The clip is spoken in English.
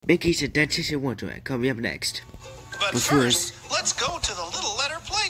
Mickey's a dentist in Wonderland. Coming up next. But first, let's go to the Little Letter Play